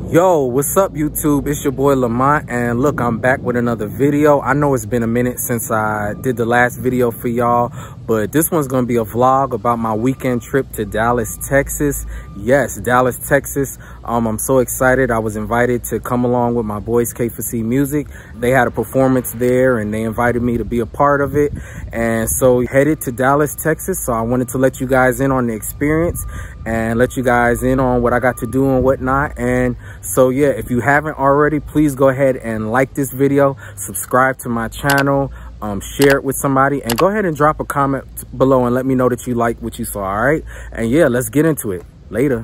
Yo, what's up YouTube? It's your boy Lamont, and look, I'm back with another video. I know it's been a minute since I did the last video for y'all, but this one's gonna be a vlog about my weekend trip to Dallas, Texas. Yes, Dallas, Texas. I'm so excited. I was invited to come along with my boys K4C Music. They had a performance there and they invited me to be a part of it. And so headed to Dallas, Texas. So I wanted to let you guys in on the experience and let you guys in on what I got to do and whatnot. And so yeah, if you haven't already, please go ahead and like this video, subscribe to my channel, share it with somebody, and go ahead and drop a comment below and let me know that you like what you saw. All right, and yeah, let's get into it. Later.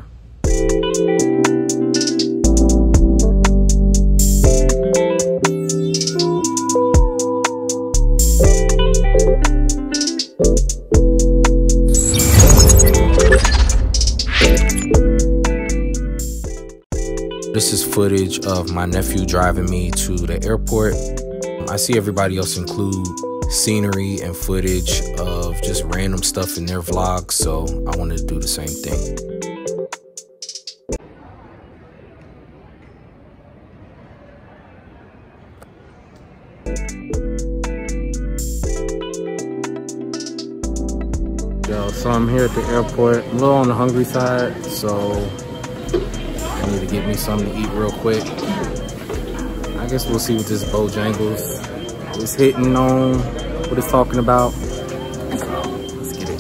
This is footage of my nephew driving me to the airport. I see everybody else include scenery and footage of just random stuff in their vlogs, so I wanted to do the same thing. Yo, so I'm here at the airport. I'm a little on the hungry side, so I need to get me something to eat real quick. I guess we'll see what this Bojangles is hitting on, what it's talking about. So, let's get it.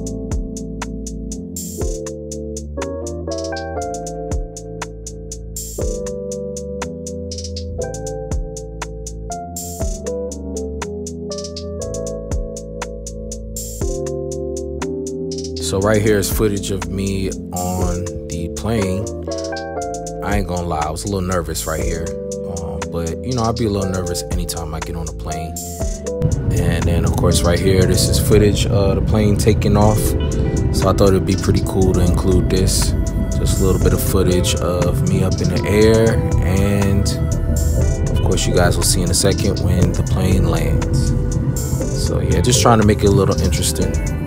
So right here is footage of me on the plane. I ain't gonna lie, I was a little nervous right here. But you know, I'd be a little nervous anytime I get on a plane. And then of course right here, this is footage of the plane taking off. So I thought it'd be pretty cool to include this. Just a little bit of footage of me up in the air. And of course you guys will see in a second when the plane lands. So yeah, just trying to make it a little interesting.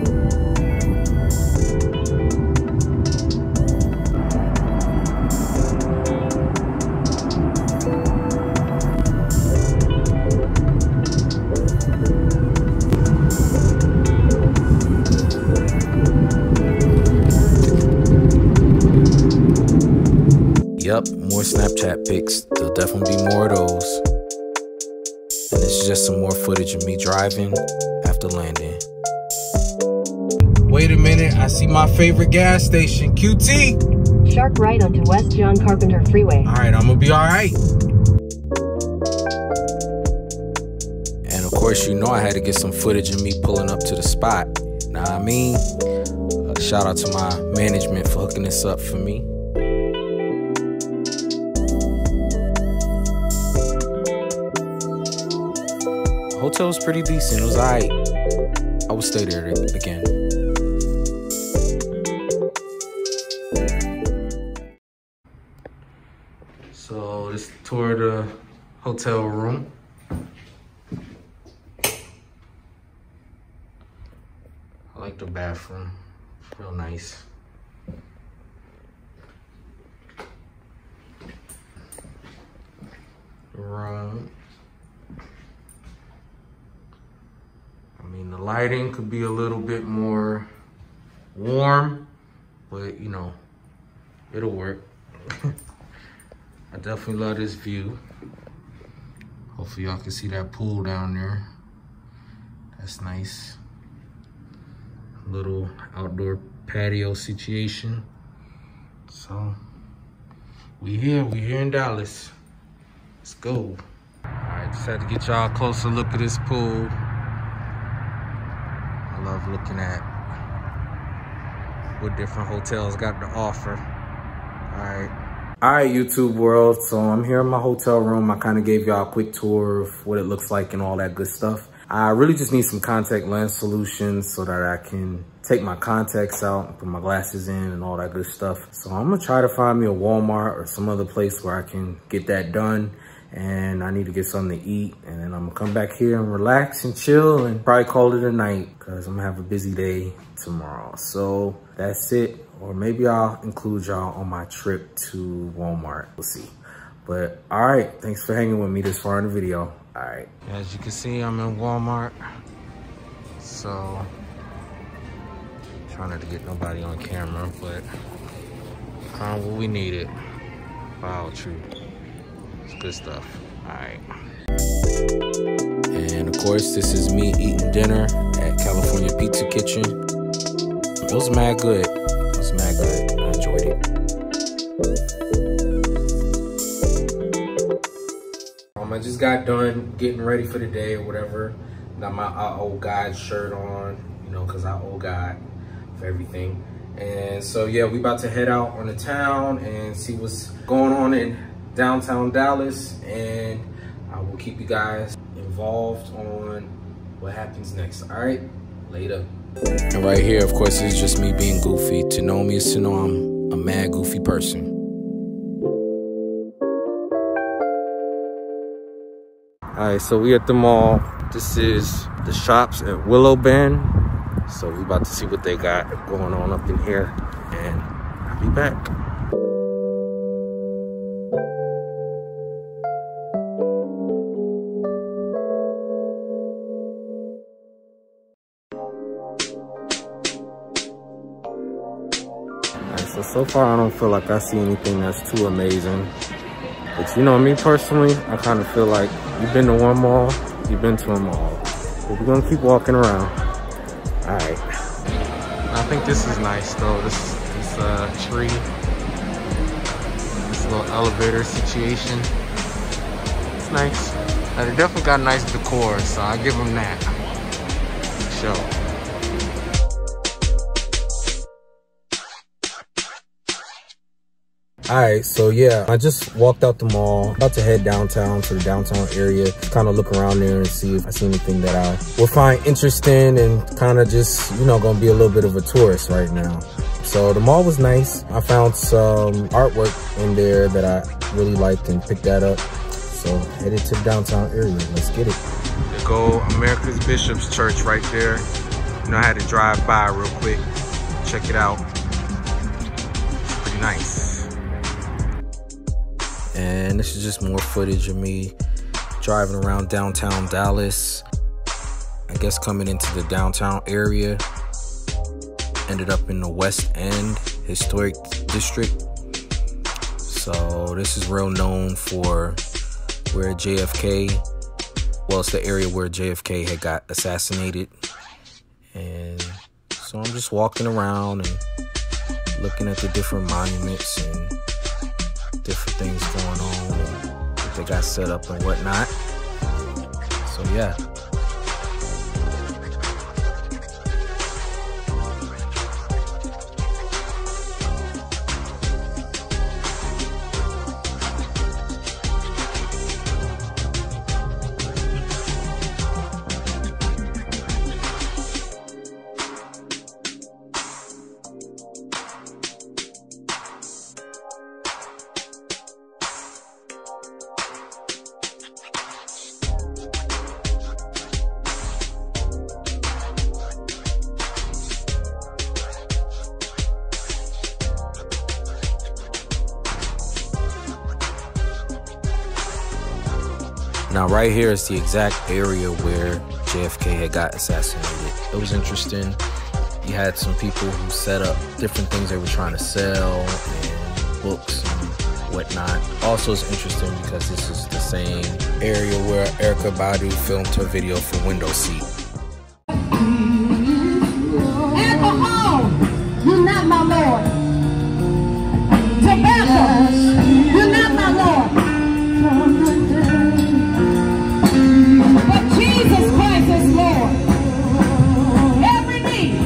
Yep, more Snapchat pics. There'll definitely be more of those. And this is just some more footage of me driving after landing. Wait a minute, I see my favorite gas station, QT. Sharp right onto West John Carpenter Freeway. All right, I'm gonna be all right. And of course, you know I had to get some footage of me pulling up to the spot. Know what I mean? Shout out to my management for hooking this up for me. Hotel was pretty decent. It was alright. I would stay there again. So this tour of the hotel room. I like the bathroom. Real nice. The room. I mean, the lighting could be a little bit more warm, but you know, it'll work. I definitely love this view. Hopefully y'all can see that pool down there. That's nice. Little outdoor patio situation. So, we here in Dallas. Let's go. All right, just had to get y'all a closer look at this pool. I love looking at what different hotels got to offer. All right, YouTube world. So I'm here in my hotel room. I kind of gave y'all a quick tour of what it looks like and all that good stuff. I really just need some contact lens solutions so that I can take my contacts out and put my glasses in and all that good stuff. So I'm gonna try to find me a Walmart or some other place where I can get that done. And I need to get something to eat, and then I'm gonna come back here and relax and chill and probably call it a night because I'm gonna have a busy day tomorrow. So that's it. Or maybe I'll include y'all on my trip to Walmart. We'll see. But all right, thanks for hanging with me this far in the video. All right. As you can see, I'm in Walmart. So, trying not to get nobody on camera, but found what we needed. Wow, true. It's good stuff. All right. And of course, this is me eating dinner at California Pizza Kitchen. It was mad good. It was mad good. I enjoyed it. I just got done getting ready for the day or whatever. Got my old God shirt on, you know, because I owe God for everything. And so, yeah, we about to head out on the town and see what's going on in downtown Dallas. And I will keep you guys involved on what happens next. All right, later. And right here, of course, is just me being goofy. To know me is to know I'm a mad goofy person. All right, so we at the mall. This is the shops at Willow Bend. So we about to see what they got going on up in here, and I'll be back. All right, so far I don't feel like I see anything that's too amazing. But you know, me personally, I kind of feel like you've been to one mall, you've been to them all. But we're gonna keep walking around. All right. I think this is nice though. This tree, this little elevator situation. It's nice. They definitely got nice decor, so I give them that. Sure. All right, so yeah, I just walked out the mall, about to head downtown to the downtown area, kind of look around there and see if I see anything that I will find interesting, and kind of just, you know, gonna be a little bit of a tourist right now. So the mall was nice. I found some artwork in there that I really liked and picked that up. So headed to the downtown area, let's get it. There go America's Bishop's Church right there. You know, I had to drive by real quick, check it out. It's pretty nice. And this is just more footage of me driving around downtown Dallas. I guess coming into the downtown area. Ended up in the West End Historic District. So this is real known for where JFK, well, it's the area where JFK had got assassinated. And so I'm just walking around and looking at the different monuments and different things going on that they got set up and whatnot. So yeah. Now right here is the exact area where JFK had got assassinated. It was interesting. You had some people who set up different things they were trying to sell, and books and whatnot. Also, it's interesting because this is the same area where Erykah Badu filmed her video for Window Seat. Alcohol, you're not my Lord. Tobacco, you're not my Lord. But Jesus Christ is Lord. Every knee.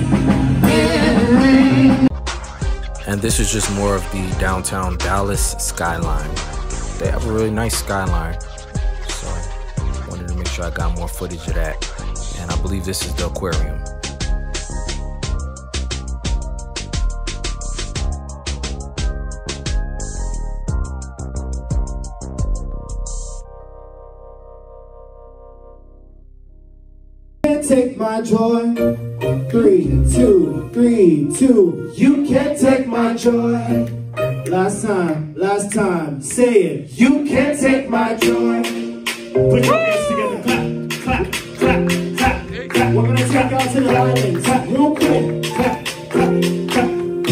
And this is just more of the downtown Dallas skyline. They have a really nice skyline. So I wanted to make sure I got more footage of that. And I believe this is the aquarium. Take my joy. 3, 2, 3, 2. You can't take my joy. Last time, say it. You can't take my joy. Put your hands together, clap, clap, clap, clap, clap. We're gonna take out to the island, clap real quick, clap, clap, clap.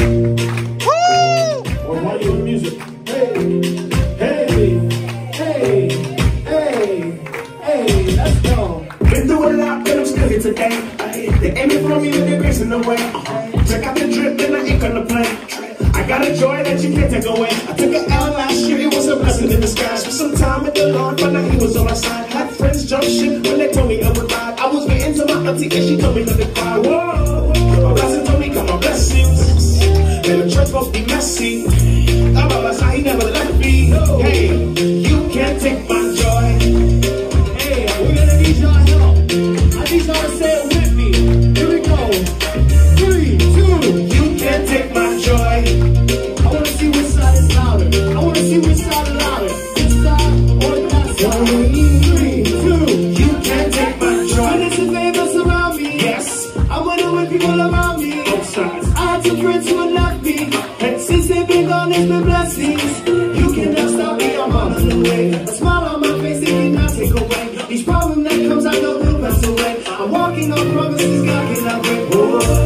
Woo! Or while you're the music. Hey, hey, hey, hey, hey, let's go. Been through a lot, but I'm still here today. They aiming for me with their grace in the way. Check out the drip, and I ain't gonna play. I got a joy that you can't take away. I took an L last year, it was a blessing in disguise. For some time with the Lord, but now he was on my side. Had friends jump ship when they told me I would ride. I was waiting to my auntie and she told me not to cry. Whoa, my blessing told me, got my blessings. And the church must be messy. I'm on my side, he never left me. Hey, you can't take my joy. Hey, we're gonna need y'all help. I need y'all to say it with me. Here we go. 3, 2, you can't take my joy. I wanna see which side is louder. I wanna see which side is louder. This side or that side. 3, 2, you can't take my joy. Goodness and favor surround me. Yes, I'm winning with people around me. Both sides. I had some friends who would love me, and since they've been gone, it's been blessings. You cannot stop me, I'm on the way. A smile on my face, they cannot take away. Each problem that comes, I know will pass away. I'm walking on promises, God cannot break. Oh,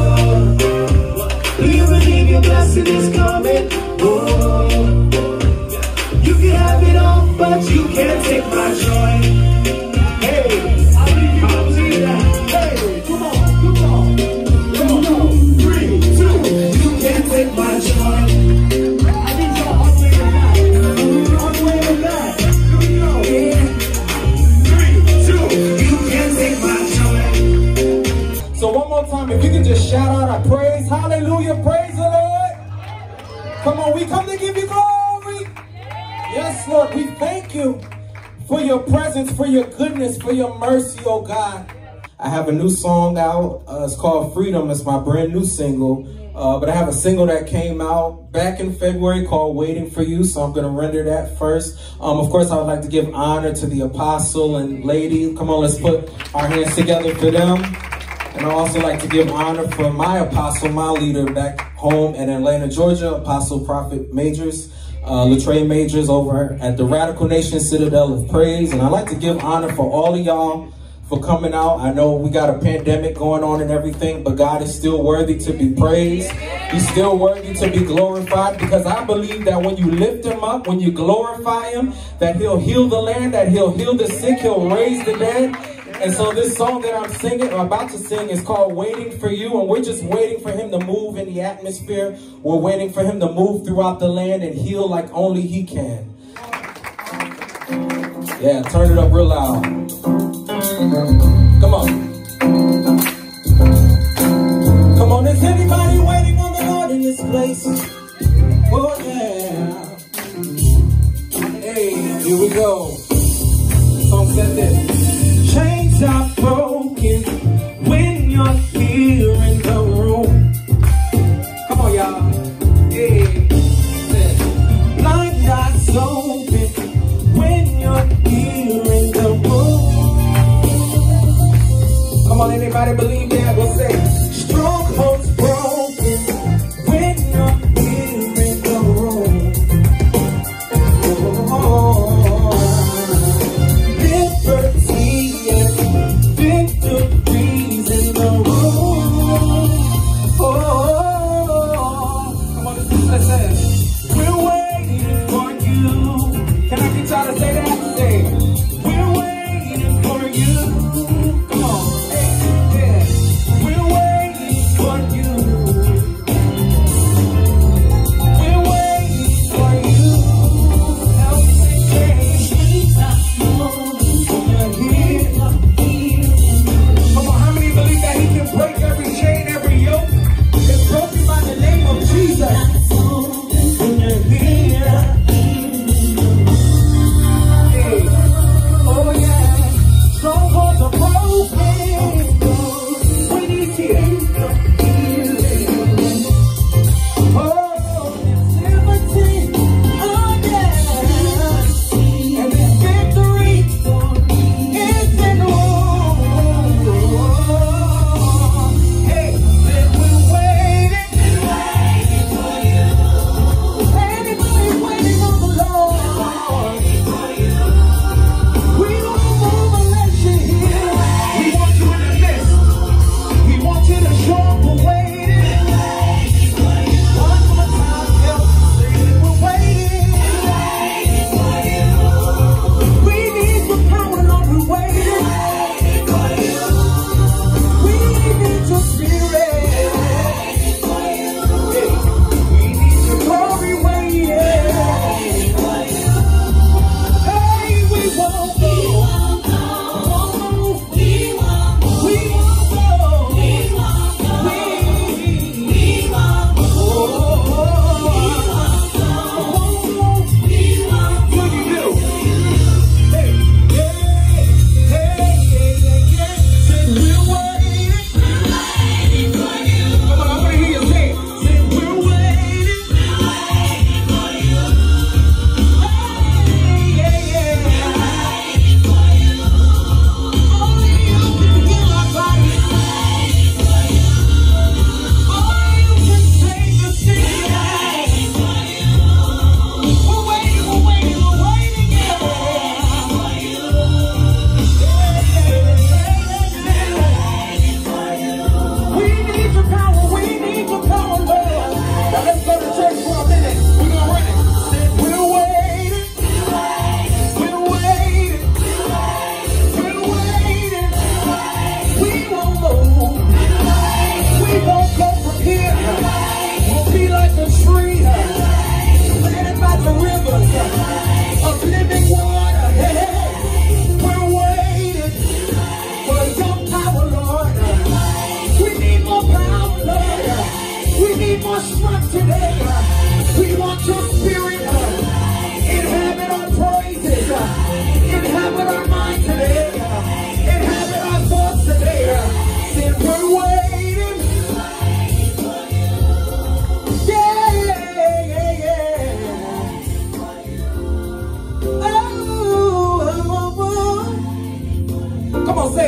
do you believe your blessing is coming? Oh, you can have it all, but you can't take my joy. Hey, I believe you believe that. Hey, come on, come on, come on. 3, 2, you can't take my joy. I need y'all all the way back. All the way back. Here we go. Yeah. 3, 2, you can't take my joy. So one more time, if you can just shout out our praise. Hallelujah, praise the Lord. Come on, we come to give you glory. Yes, Lord, we thank you for your presence, for your goodness, for your mercy, oh God. I have a new song out. It's called Freedom. It's my brand new single. But I have a single that came out back in February called Waiting for You. So I'm going to render that first. Of course, I would like to give honor to the apostle and lady. Come on, let's put our hands together for them. And I also like to give honor for my apostle, my leader back home in Atlanta, Georgia, Apostle Prophet Majors, Latreille Majors over at the Radical Nation Citadel of Praise. And I like to give honor for all of y'all for coming out. I know we got a pandemic going on and everything, but God is still worthy to be praised. He's still worthy to be glorified, because I believe that when you lift him up, when you glorify him, that he'll heal the land, that he'll heal the sick, he'll raise the dead. And so this song that I'm singing, or about to sing, is called Waiting for You. And we're just waiting for him to move in the atmosphere. We're waiting for him to move throughout the land and heal like only he can. Yeah, turn it up real loud. Come on. Come on, is anybody waiting on the Lord in this place? Oh, yeah. Hey, here we go. The song said this. Chains are broken when you're here in the room. Come on, y'all. Yeah. Blind eyes open when you're here in the room. Come on, anybody believe that? We'll say, strongholds broken when you're here in the room. Oh, liberty and victories in the room. Oh, come on, let's say, we're waiting for you. Can I get y'all to say that? Say, we're waiting for you. Come on.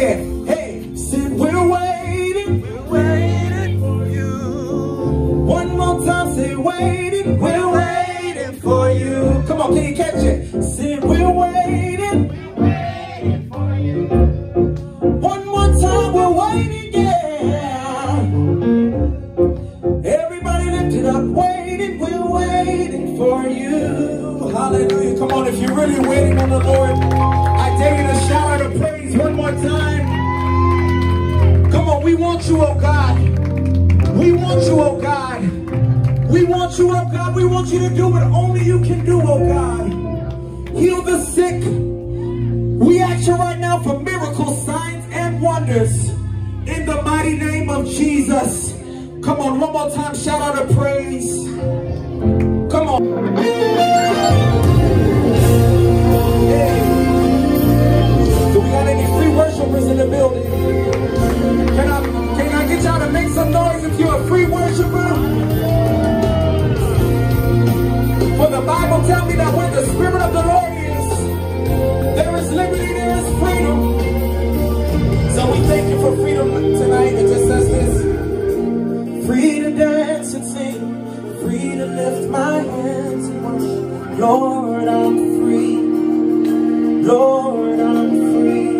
Say it. Hey, said we're waiting for you. One more time, say waiting, we're waiting for you. Come on, can you catch it? Said we're waiting for you. One more time, we're waiting, yeah. Everybody lift it up, waiting, we're waiting for you. Hallelujah. Come on, if you're really waiting on the Lord, I dare you to shout out a praise one more time. Come on, we want you, oh God. We want you, oh God. We want you, oh God. We want you to do what only you can do, oh God. Heal the sick. We ask you right now for miracles, signs, and wonders. In the mighty name of Jesus. Come on, one more time, shout out a praise. Come on. Hey. Do we got any free worshipers in the building? Can I get y'all to make some noise if you're a free worshiper? For the Bible tells me that when the Spirit of the Lord is, there is liberty, there is freedom. So we thank you for freedom tonight. It just says this. Free to dance and sing, free to lift my hands and worship. Lord, I'm free. Lord, I'm free.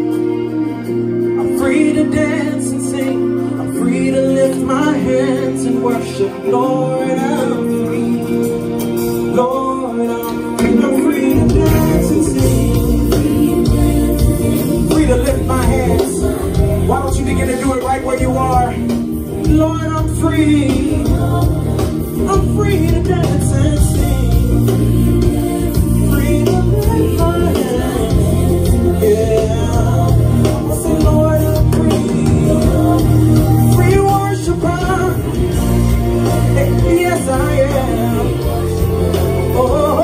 I'm free to dance and sing. I'm free to lift my hands and worship. Lord, I'm free. Lord, I'm free. I'm free to dance and sing. Free to lift my hands. Why don't you begin to do it right where you are? Lord, I'm free. I'm free to dance and sing. Free to lift my hands. Yeah. I say, Lord, I'm free. Free worshiper. Yes, I am. Oh,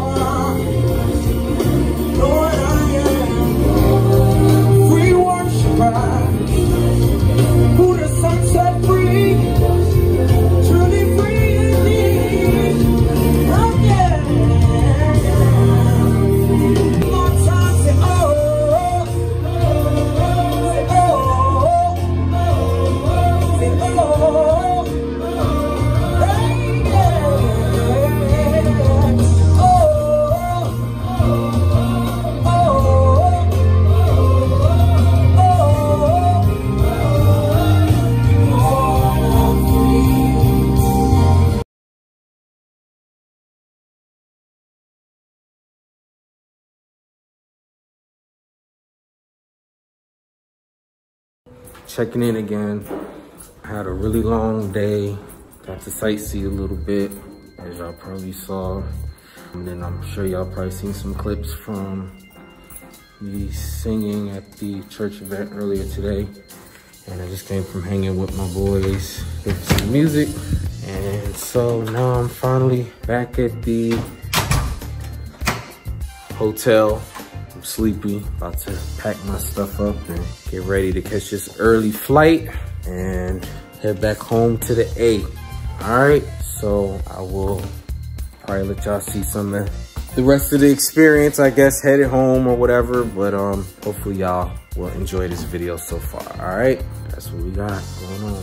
Lord, I am. Free worshiper. Who the Son set free, truly free indeed. Oh yeah. More time, say oh, say oh, say oh, hey, yeah. Checking in again. I had a really long day. Got to sightsee a little bit, as y'all probably saw. And then I'm sure y'all probably seen some clips from me singing at the church event earlier today. And I just came from hanging with my boys, with some music. And so now I'm finally back at the hotel. I'm sleepy, about to pack my stuff up and get ready to catch this early flight and head back home to the A. All right, so I will probably let y'all see some of the rest of the experience, I guess, headed home or whatever, but hopefully y'all will enjoy this video so far. All right, that's what we got going on.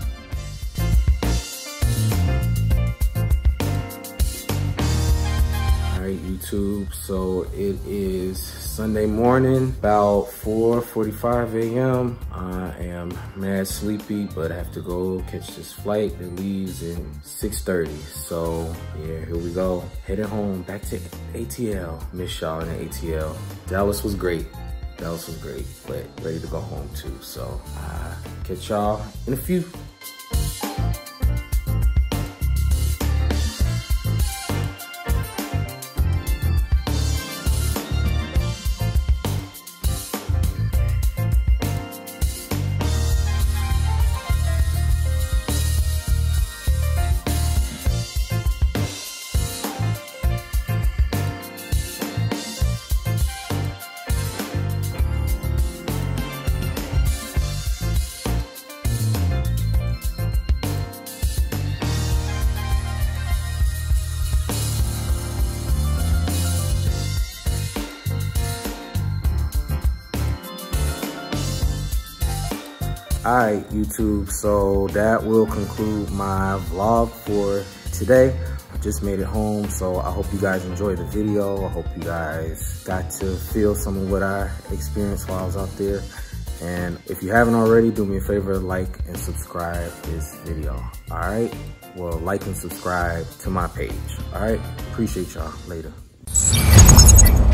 YouTube. So it is Sunday morning, about 4:45 a.m. I am mad sleepy, but I have to go catch this flight that leaves in 6:30. So yeah, here we go. Heading home, back to ATL. Miss y'all in the ATL. Dallas was great. Dallas was great, but ready to go home too. So catch y'all in a few. All right, YouTube, so that will conclude my vlog for today. I just made it home, so I hope you guys enjoyed the video. I hope you guys got to feel some of what I experienced while I was out there. And if you haven't already, do me a favor, like and subscribe this video. All right, well, like and subscribe to my page. All right, appreciate y'all. Later.